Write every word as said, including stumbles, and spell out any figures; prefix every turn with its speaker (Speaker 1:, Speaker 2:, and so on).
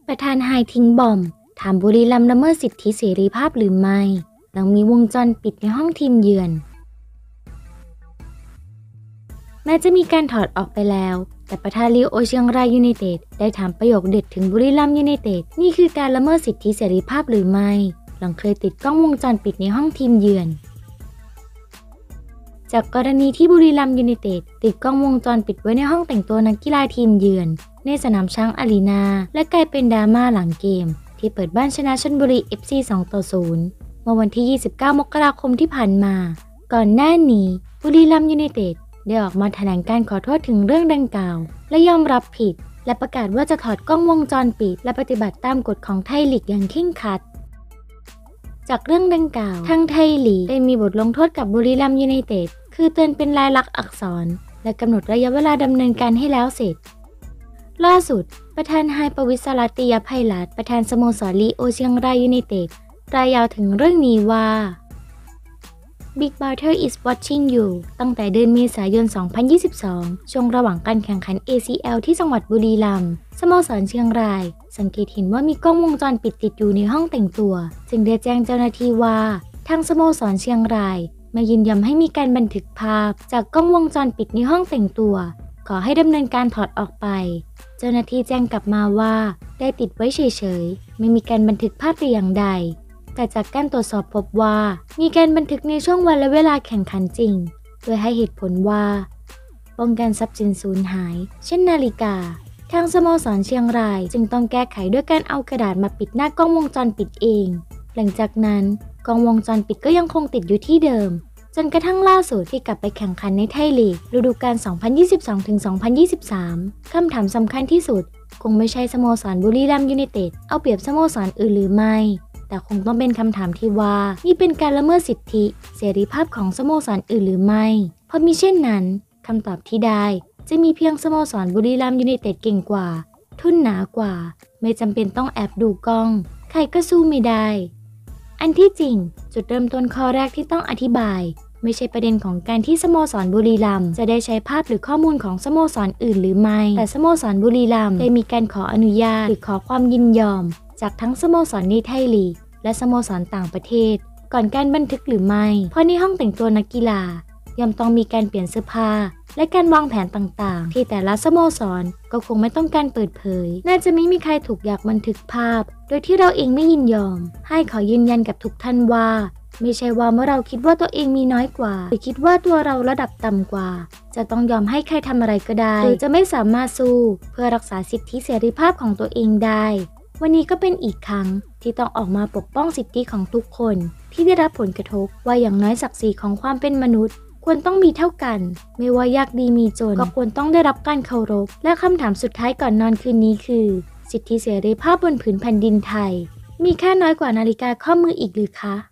Speaker 1: ประธานไฮทิ้งบอมถามบุรีรัมย์ละเมิดสิทธิเสรีภาพหรือไม่หลังมีวงจรปิดในห้องทีมเยือนแม้จะมีการถอดออกไปแล้วแต่ประธานลีโอเชียงรายยูไนเต็ดได้ถามประโยคเด็ดถึงบุรีรัมย์ยูไนเต็ดนี่คือการละเมิดสิทธิเสรีภาพหรือไม่หลังเคยติดกล้องวงจรปิดในห้องทีมเยือนจากกรณีที่บุรีรัมย์ยูไนเต็ดติดกล้องวงจรปิดไว้ในห้องแต่งตัวนักกีฬาทีมเยือนในสนามช้างอารีนาและกลายเป็นดราม่าหลังเกมที่เปิดบ้านชนะชลบุรี เอฟ ซี สองต่อศูนย์เมื่อวันที่ยี่สิบเก้ามกราคมที่ผ่านมาก่อนหน้านี้บุรีรัมย์ยูไนเต็ดได้ออกมาแถลงการขอโทษถึงเรื่องดังกล่าวและยอมรับผิดและประกาศว่าจะถอดกล้องวงจรปิดและปฏิบัติตามกฎของไทยลีกอย่างเคร่งครัดจากเรื่องดังกล่าวทางไทยลีกได้มีบทลงโทษกับบุรีรัมย์ยูไนเต็ดคือเตือนเป็นลายลักษณ์อักษรและกำหนดระยะเวลาดำเนินการให้แล้วเสร็จล่าสุดประธานไฮประวิตร สรัตยไพรัตน์ประธานสโมสรลีโอเชียงรายยูไนเต็ดรายยาวถึงเรื่องนี้ว่า Big Brother is watching you ตั้งแต่เดือนเมษายน สองพันยี่สิบสอง ช่วงระหว่างการแข่งขัน เอ ซี แอล ที่จังหวัดบุรีรัมย์สโมสรเชียงรายสังเกตเห็นว่ามีกล้องวงจรปิดติดอยู่ในห้องแต่งตัวจึงได้แจ้งเจ้าหน้าที่ว่าทางสโมสรเชียงรายมายินยอมให้มีการบันทึกภาพจากกล้องวงจรปิดในห้องแต่งตัวขอให้ดำเนินการถอดออกไปเจ้าหน้าที่แจ้งกลับมาว่าได้ติดไว้เฉยๆไม่มีการบันทึกภาพแต่อย่างใดแต่จากการตรวจสอบพบว่ามีการบันทึกในช่วงวันและเวลาแข่งขันจริงโดยให้เหตุผลว่าป้องกันทรัพย์สินสูญหายเช่นนาฬิกาทางสโมสรเชียงรายจึงต้องแก้ไขด้วยการเอากระดาษมาปิดหน้ากล้องวงจรปิดเองหลังจากนั้นกล้องวงจรปิดก็ยังคงติดอยู่ที่เดิมจนกระทั่งล่าสุดที่กลับไปแข่งขันในไทยลีกฤดูกาล สองพันยี่สิบสองถึงสองพันยี่สิบสาม คำถามสำคัญที่สุดคงไม่ใช่สโมสรบุรีรัมย์ยูไนเต็ดเอาเปรียบสโมสรอื่นหรือไม่แต่คงต้องเป็นคำถามที่ว่านี่เป็นการละเมิดสิทธิเสรีภาพของสโมสรอื่นหรือไม่เพราะมิเช่นนั้นคำตอบที่ได้จะมีเพียงสโมสรบุรีรัมย์ยูไนเต็ดเก่งกว่าทุนหนากว่าไม่จำเป็นต้องแอบดูกล้องใครก็สู้ไม่ได้อันที่จริงจุดเริ่มต้นข้อแรกที่ต้องอธิบายไม่ใช่ประเด็นของการที่สโมสรบุรีรัมย์จะได้ใช้ภาพหรือข้อมูลของสโมสรอื่นหรือไม่แต่สโมสรบุรีรัมย์ได้มีการขออนุญาตหรือขอความยินยอมจากทั้งสโมสรในไทยลีกและสโมสรต่างประเทศก่อนการบันทึกหรือไม่เพราะในห้องแต่งตัวนักกีฬาย่อมต้องมีการเปลี่ยนเสื้อผ้าและการวางแผนต่างๆที่แต่ละสโมสรก็คงไม่ต้องการเปิดเผยน่าจะไม่มีใครถูกอยากบันทึกภาพโดยที่เราเองไม่ยินยอมให้ขอยืนยันกับทุกท่านว่าไม่ใช่ว่าเมื่อเราคิดว่าตัวเองมีน้อยกว่าหรือคิดว่าตัวเราระดับต่ำกว่าจะต้องยอมให้ใครทำอะไรก็ได้หรือจะไม่สามารถสู้เพื่อรักษาสิทธิเสรีภาพของตัวเองได้วันนี้ก็เป็นอีกครั้งที่ต้องออกมาปกป้องสิทธิของทุกคนที่ได้รับผลกระทบว่าอย่างน้อยศักดิ์ศรีของความเป็นมนุษย์ควรต้องมีเท่ากันไม่ว่ายากดีมีจนก็ควรต้องได้รับการเคารพและคำถามสุดท้ายก่อนนอนคืนนี้คือสิทธิเสรีภาพบนผืนแผ่นดินไทยมีค่าน้อยกว่านาฬิกาข้อมืออีกหรือคะ